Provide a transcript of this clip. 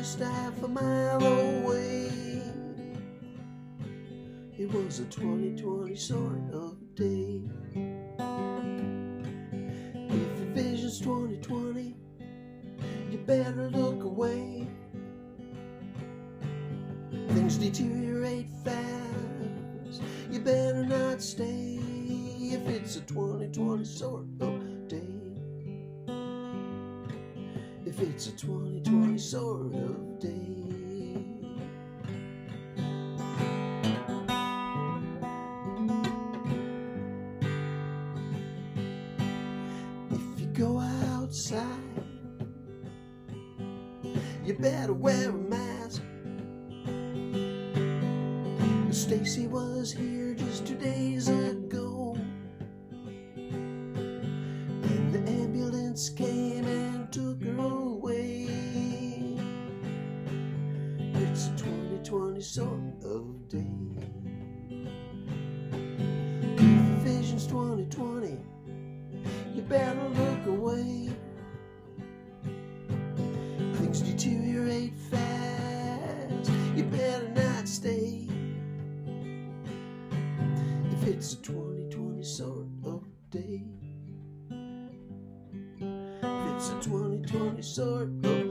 just half a mile away. It was a 2020 sort of day. If your vision's 2020, you better look away. Things deteriorate fast, you better not stay. If it's a 2020 sort of day. If it's a 2020 sort of day. If you go outside, you better wear a mask. Stacy was here just 2 days ago, and the ambulance came and took her away. It's a 2020 sort of day. If your vision's 2020, you better look away. Things deteriorate fast, you better not stay. If it's a 2020 sort of day. If it's a 2020 sort of